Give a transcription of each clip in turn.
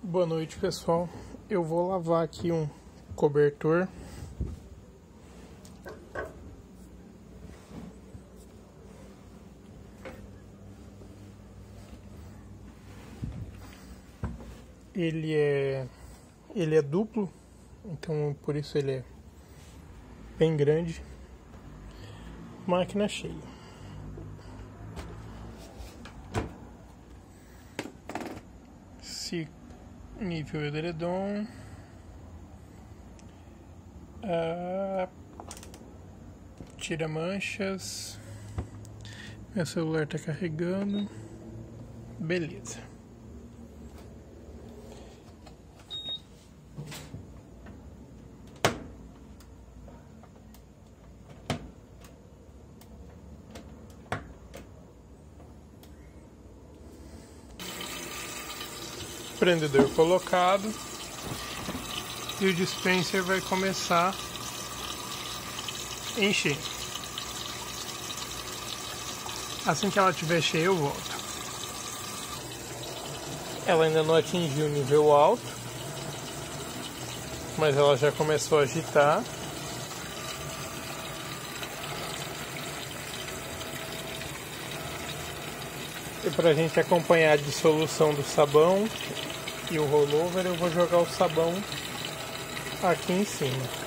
Boa noite, pessoal. Eu vou lavar aqui um cobertor. Ele é duplo, então por isso ele é bem grande. Máquina cheia. Nível edredom. Tira manchas. Meu celular tá carregando. Beleza. Prendedor colocado e o dispenser vai começar a encher. Assim que ela estiver cheia, eu volto. Ela ainda não atingiu o nível alto, mas ela já começou a agitar. E para a gente acompanhar a dissolução do sabão e o rollover, eu vou jogar o sabão aqui em cima.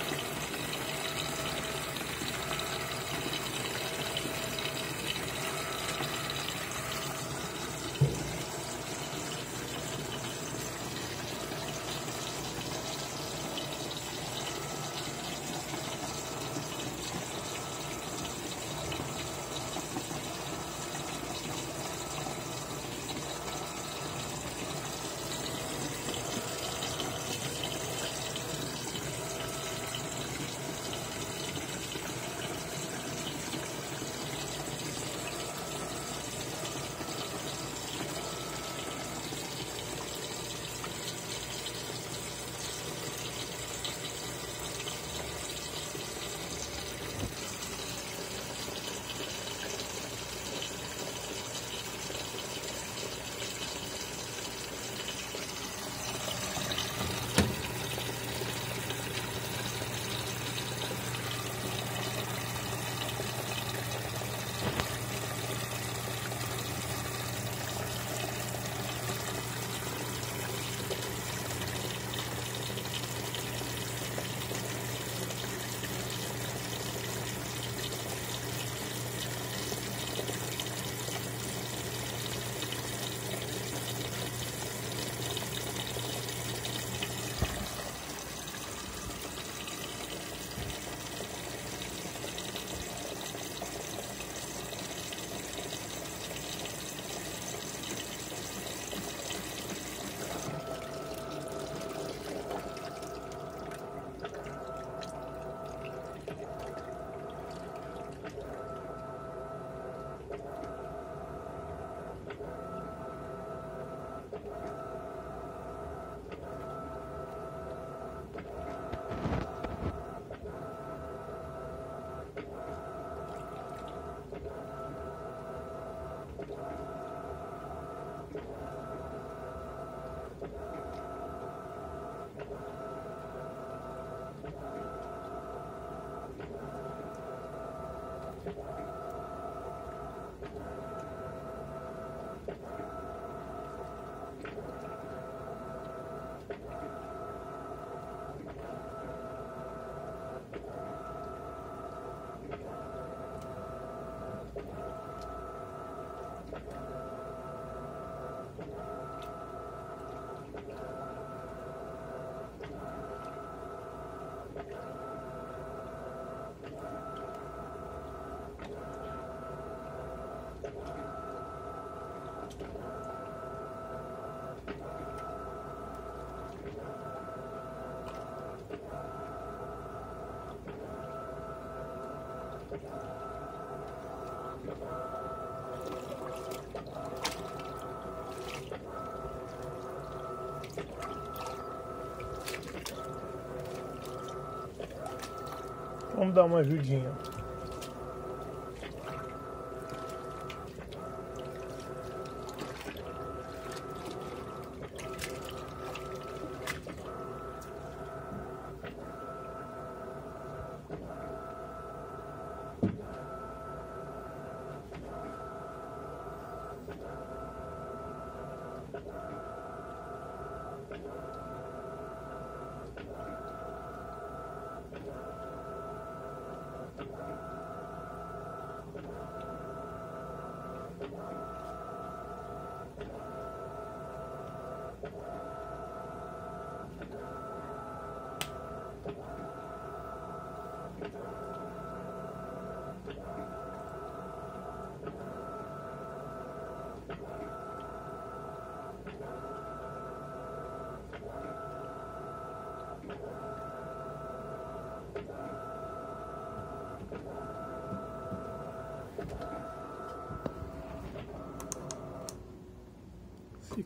Vamos dar uma ajudinha.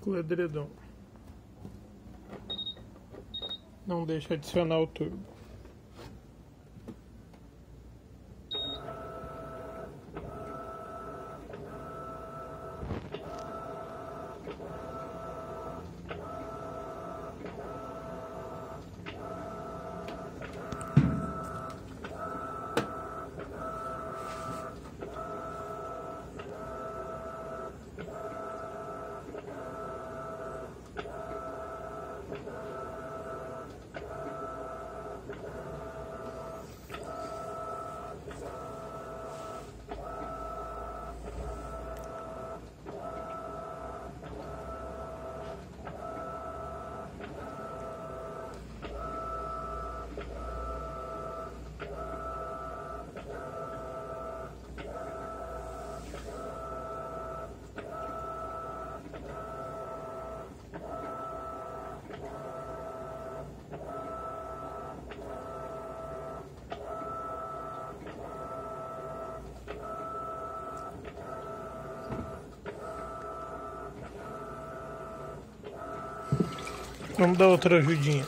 Exclui edredom. Não deixa adicionar o turbo. Vamos dar outra ajudinha.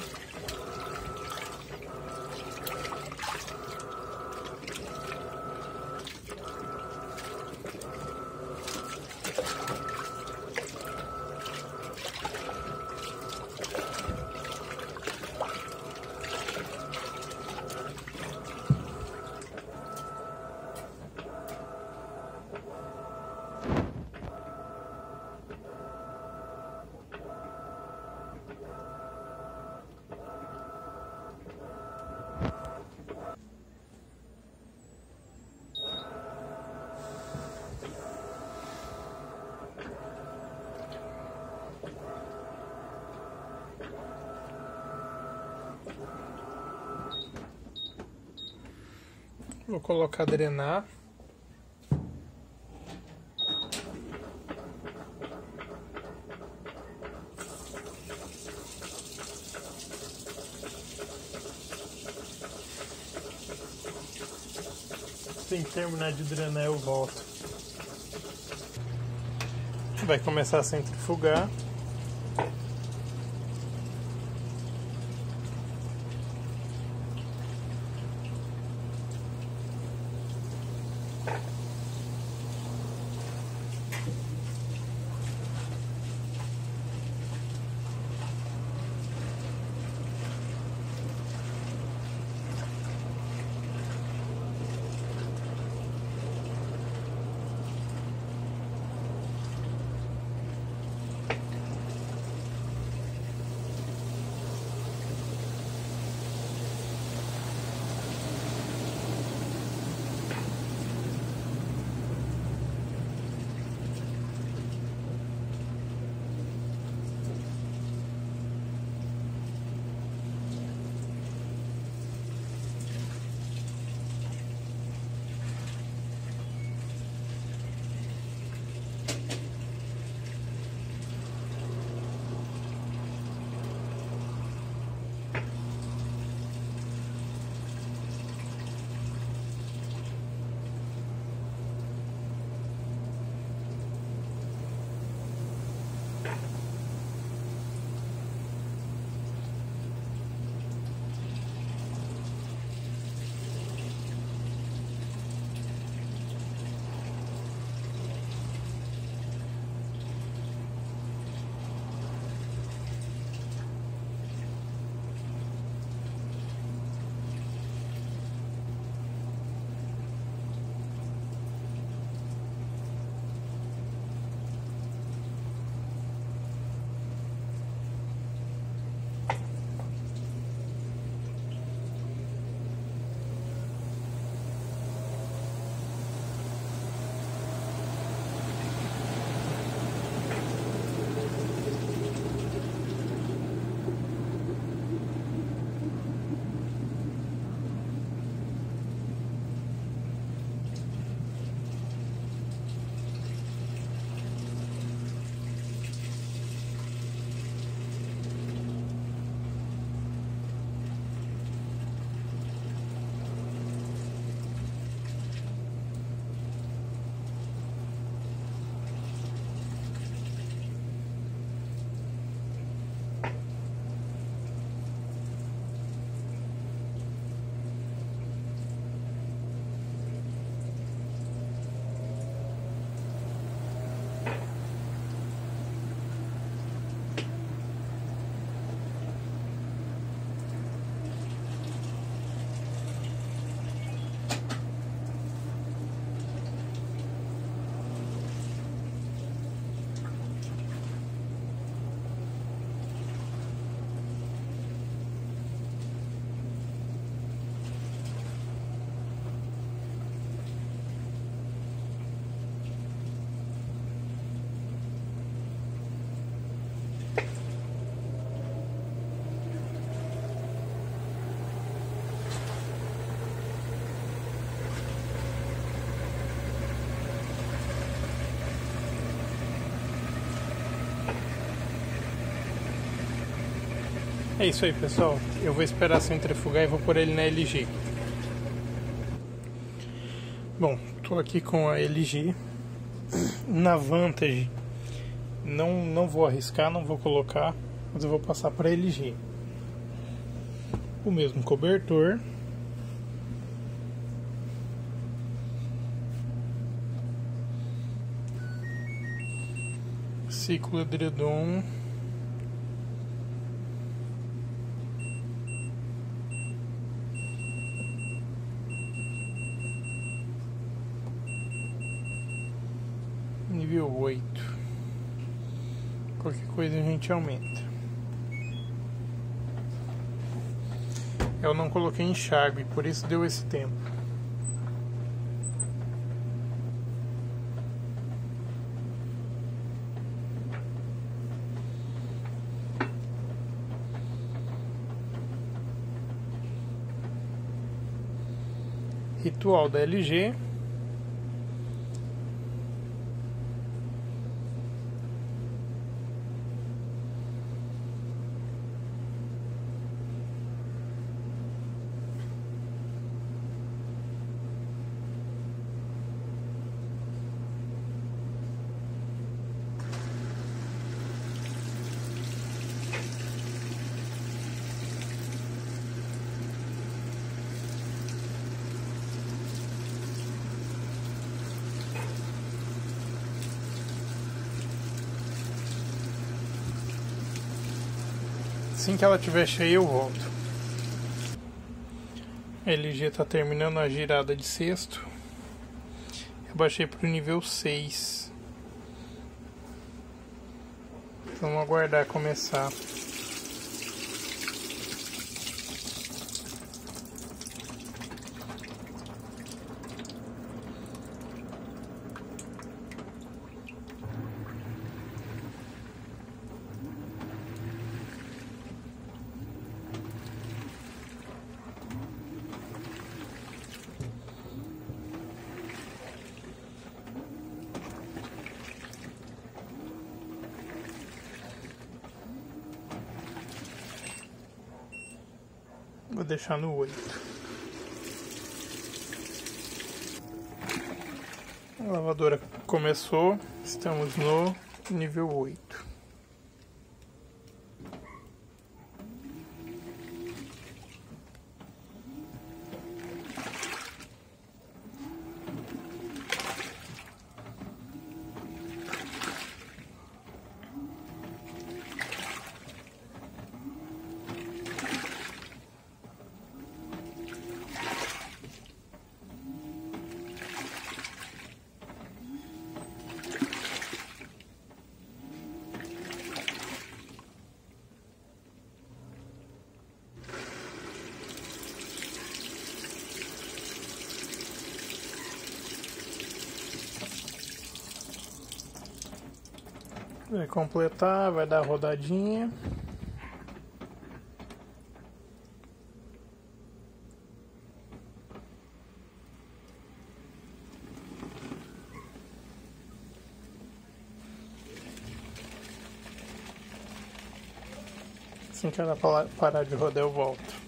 Vou colocar drenar. Assim que terminar de drenar eu volto. Vai começar a centrifugar. É isso aí, pessoal. Eu vou esperar centrifugar e vou pôr ele na LG. Bom, tô aqui com a LG. Na Vantage, não vou arriscar, não vou colocar, mas eu vou passar para LG. O mesmo cobertor. Ciclo edredom. Nível 8. Qualquer coisa a gente aumenta. Eu não coloquei enxágue, por isso deu esse tempo. Ritual da LG. Assim que ela estiver cheia eu volto. A LG está terminando a girada de sexto. Eu baixei para o nível 6. Vamos aguardar começar. Vou deixar no 8. A lavadora começou, estamos no nível 8. Vai completar, vai dar a rodadinha. Assim que ela parar de rodar eu volto.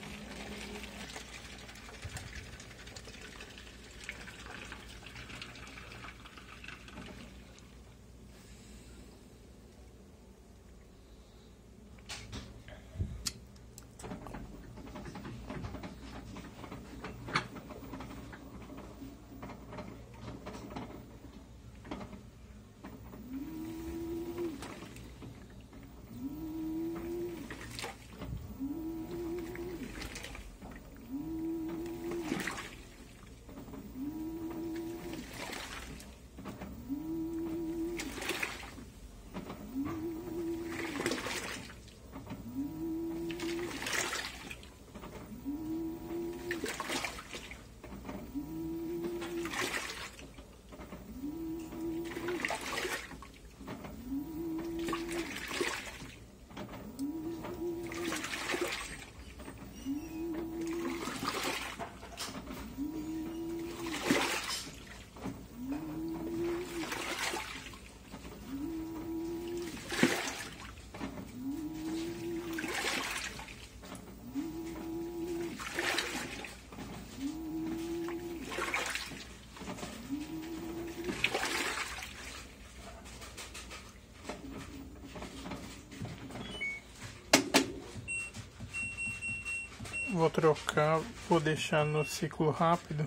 Vou trocar, vou deixar no ciclo rápido.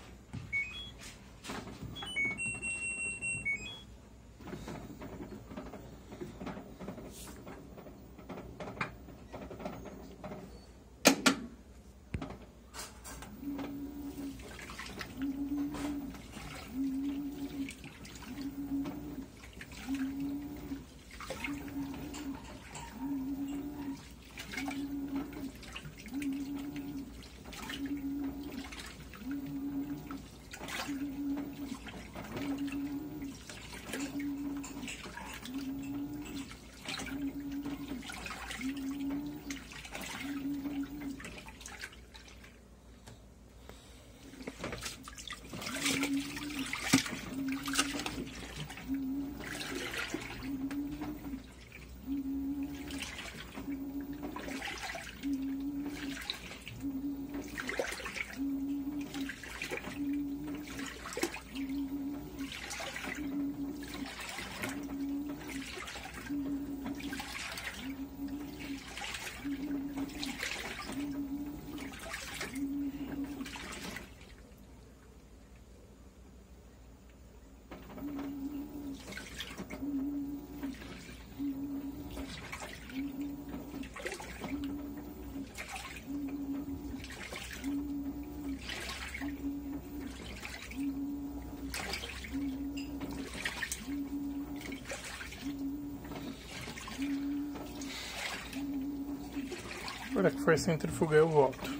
Agora que foi centrifugar eu volto.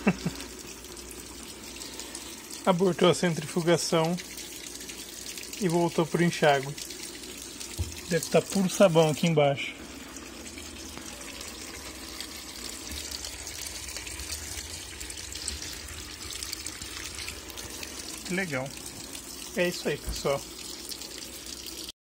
Abortou a centrifugação e voltou pro enxágue. Deve estar puro sabão aqui embaixo. Legal. É isso aí, pessoal.